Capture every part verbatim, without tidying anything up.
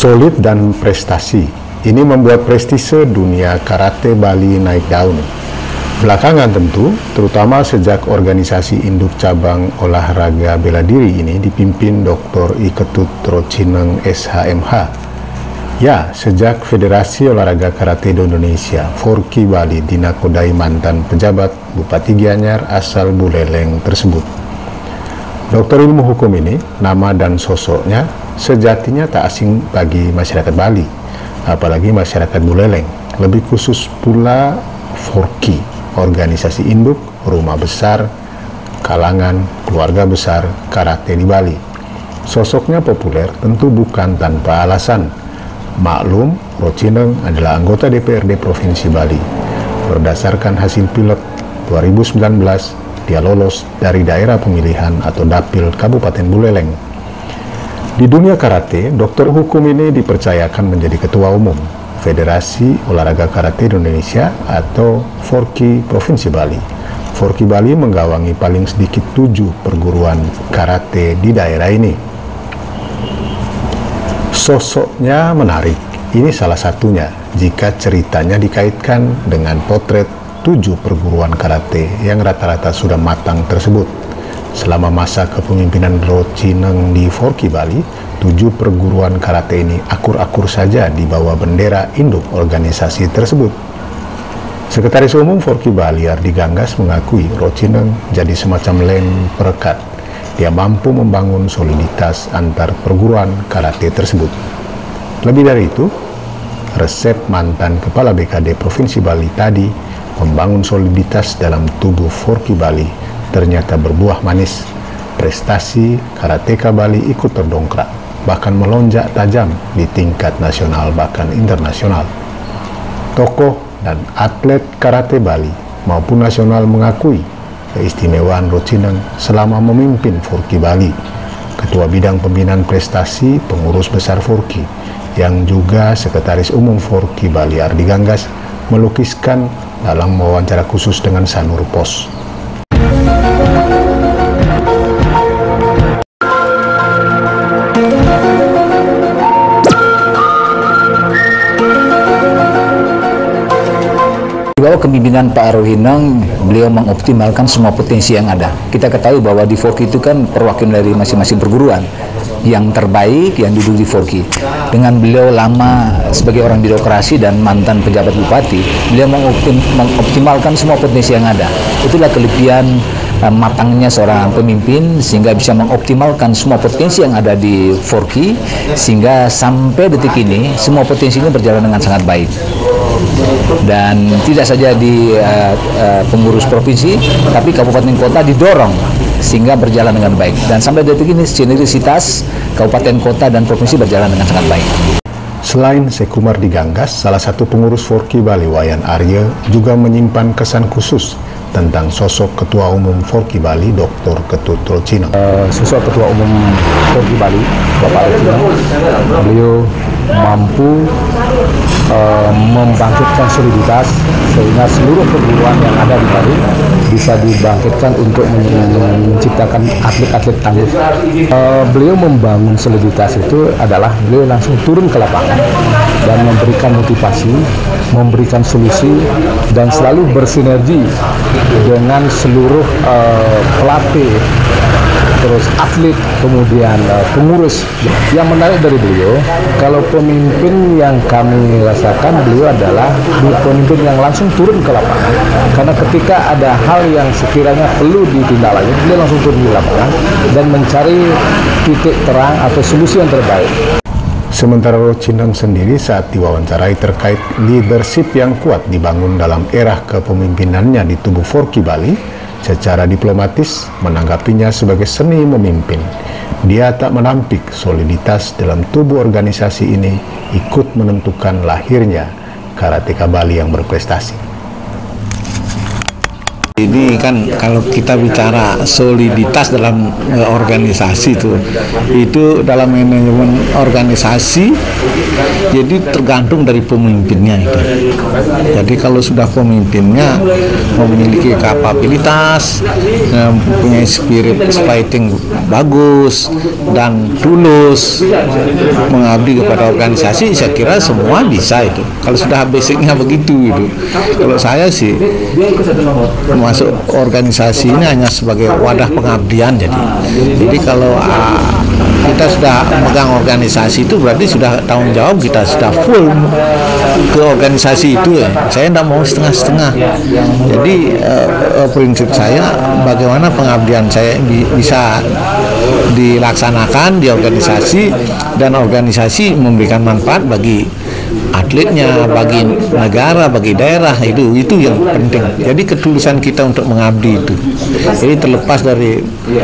Solid dan prestasi, ini membuat prestise dunia karate Bali naik daun. Belakangan tentu, terutama sejak organisasi induk cabang olahraga bela diri ini dipimpin Doktor I Ketut Rocineng S H M H. Ya, sejak Federasi Olahraga Karate Indonesia, Forki Bali, dinakodai mantan pejabat Bupati Gianyar asal Buleleng tersebut. Doktor ilmu hukum ini, nama dan sosoknya sejatinya tak asing bagi masyarakat Bali, apalagi masyarakat Buleleng, lebih khusus pula Forki, organisasi induk, rumah besar, kalangan, keluarga besar, karate di Bali. Sosoknya populer tentu bukan tanpa alasan. Maklum, Rocineng adalah anggota D P R D Provinsi Bali. Berdasarkan hasil pilek dua ribu sembilan belas, dia lolos dari daerah pemilihan atau dapil Kabupaten Buleleng. Di dunia karate, dokter hukum ini dipercayakan menjadi ketua umum Federasi Olahraga Karate Indonesia atau Forki Provinsi Bali. Forki Bali menggawangi paling sedikit tujuh perguruan karate di daerah ini. Sosoknya menarik, ini salah satunya jika ceritanya dikaitkan dengan potret tujuh perguruan karate yang rata-rata sudah matang tersebut. Selama masa kepemimpinan Rocineng di Forki Bali, tujuh perguruan karate ini akur-akur saja di bawah bendera induk organisasi tersebut. Sekretaris Umum Forki Bali Ardi Ganggas mengakui Rocineng jadi semacam lem perekat. Dia mampu membangun soliditas antar perguruan karate tersebut. Lebih dari itu, resep mantan Kepala B K D Provinsi Bali tadi membangun soliditas dalam tubuh Forki Bali ternyata berbuah manis. Prestasi karateka Bali ikut terdongkrak, bahkan melonjak tajam di tingkat nasional bahkan internasional. Tokoh dan atlet karate Bali maupun nasional mengakui keistimewaan Rocineng selama memimpin Forki Bali. Ketua Bidang Pembinaan Prestasi Pengurus Besar Forki yang juga Sekretaris Umum Forki Bali Ardi Ganggas melukiskan dalam wawancara khusus dengan Sanur Pos. Di bawah kepemimpinan Pak Rocineng, beliau mengoptimalkan semua potensi yang ada. Kita ketahui bahwa di Forki itu kan perwakilan dari masing-masing perguruan yang terbaik yang duduk di Forki. Dengan beliau lama sebagai orang birokrasi dan mantan pejabat bupati, beliau mengoptim, mengoptimalkan semua potensi yang ada. Itulah kelebihan uh, matangnya seorang pemimpin, sehingga bisa mengoptimalkan semua potensi yang ada di Forki, sehingga sampai detik ini semua potensi ini berjalan dengan sangat baik. Dan tidak saja di uh, uh, pengurus provinsi, tapi kabupaten kota didorong sehingga berjalan dengan baik. Dan sampai detik ini sinergisitas kabupaten kota dan provinsi berjalan dengan sangat baik. Selain Sekumar di Ganggas, salah satu pengurus Forki Bali Wayan Arya juga menyimpan kesan khusus tentang sosok Ketua Umum Forki Bali, Doktor Ketut Rocineng. Uh, sosok Ketua Umum Forki Bali, Bapak Rocineng, beliau mampu uh, membangkitkan soliditas sehingga seluruh perguruan yang ada di Bali bisa dibangkitkan untuk menciptakan atlet-atlet tangguh. Uh, beliau membangun soliditas itu adalah beliau langsung turun ke lapangan dan memberikan motivasi, memberikan solusi, dan selalu bersinergi dengan seluruh uh, pelatih, terus atlet, kemudian uh, pengurus. Yang menarik dari beliau, kalau pemimpin yang kami rasakan, beliau adalah pemimpin yang langsung turun ke lapangan. Karena ketika ada hal yang sekiranya perlu ditindaklanjuti, beliau langsung turun di lapangan dan mencari titik terang atau solusi yang terbaik. Sementara Rocineng sendiri saat diwawancarai terkait leadership yang kuat dibangun dalam era kepemimpinannya di tubuh Forki Bali, secara diplomatis menanggapinya sebagai seni memimpin. Dia tak menampik soliditas dalam tubuh organisasi ini ikut menentukan lahirnya karateka Bali yang berprestasi. Ini kan kalau kita bicara soliditas dalam uh, organisasi itu, itu dalam manajemen organisasi, jadi tergantung dari pemimpinnya itu. Jadi kalau sudah pemimpinnya memiliki kapabilitas, mempunyai spirit fighting bagus dan tulus mengabdi kepada organisasi, saya kira semua bisa itu. Kalau sudah basicnya begitu itu. Kalau saya sih masuk organisasi ini hanya sebagai wadah pengabdian, jadi jadi kalau uh, kita sudah megang organisasi itu berarti sudah tanggung jawab kita sudah full ke organisasi itu ya. Saya tidak mau setengah-setengah. Jadi uh, uh, prinsip saya bagaimana pengabdian saya bi bisa dilaksanakan di organisasi dan organisasi memberikan manfaat bagi atletnya, bagi negara, bagi daerah, itu itu yang penting. Jadi ketulusan kita untuk mengabdi itu. Jadi terlepas dari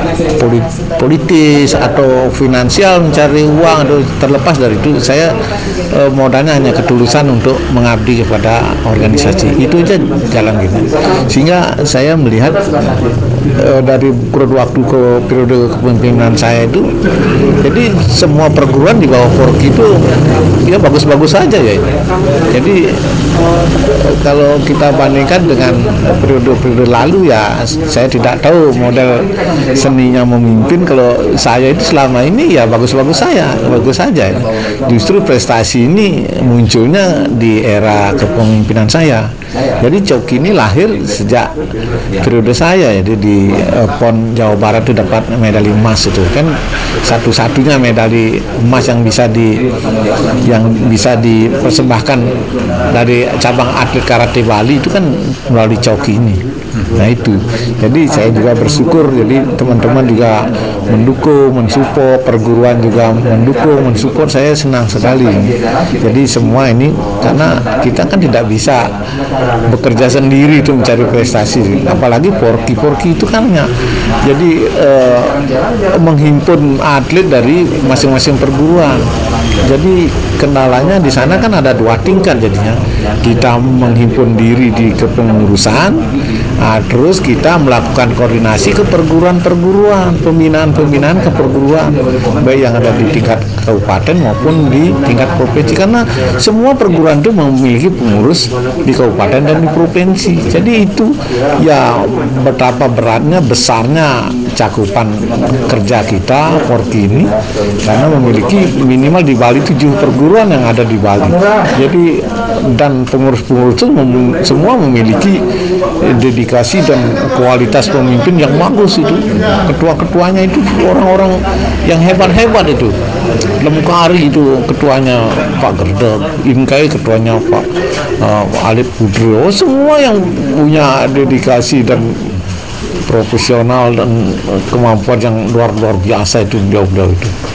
politis atau finansial mencari uang, atau terlepas dari itu, saya eh, modalnya hanya ketulusan untuk mengabdi kepada organisasi. Itu aja jalan kita. Sehingga saya melihat eh, dari kurun waktu ke periode kepemimpinan saya itu, jadi semua perguruan di bawah Forky itu ya bagus-bagus saja ya. Jadi kalau kita bandingkan dengan periode-periode lalu ya, saya tidak tahu model seninya memimpin. Kalau saya itu selama ini ya bagus-bagus saya, bagus saja. Justru prestasi ini munculnya di era kepemimpinan saya. Jadi Coki ini lahir sejak periode saya, jadi di uh, P O N Jawa Barat itu dapat medali emas, itu kan satu-satunya medali emas yang bisa di yang bisa dipersembahkan dari cabang atlet karate Bali itu kan melalui Coki ini. Nah itu, jadi saya juga bersyukur, jadi teman-teman juga mendukung, mensupport, perguruan juga mendukung, mensupport, saya senang sekali. Jadi semua ini karena kita kan tidak bisa bekerja sendiri itu mencari prestasi, apalagi Forky. Forky itu kan ya, jadi eh, menghimpun atlet dari masing-masing perguruan. Jadi kendalanya di sana kan ada dua tingkat jadinya. Kita menghimpun diri di kepengurusan, nah, terus kita melakukan koordinasi ke perguruan-perguruan, pembinaan-pembinaan ke perguruan, baik yang ada di tingkat kabupaten maupun di tingkat provinsi. Karena semua perguruan itu memiliki pengurus di kabupaten dan di provinsi. Jadi itu ya betapa beratnya, besarnya cakupan kerja kita Forky ini, karena memiliki minimal di Bali tujuh perguruan yang ada di Bali. Jadi dan pengurus-pengurus itu mem semua memiliki dedikasi dan kualitas pemimpin yang bagus itu. Ketua-ketuanya itu orang-orang yang hebat-hebat itu. Lemkari itu ketuanya Pak Gerdek, Inkai ketuanya Pak uh, Alip Budrio, semua yang punya dedikasi dan profesional dan kemampuan yang luar luar biasa itu beliau-beliau itu.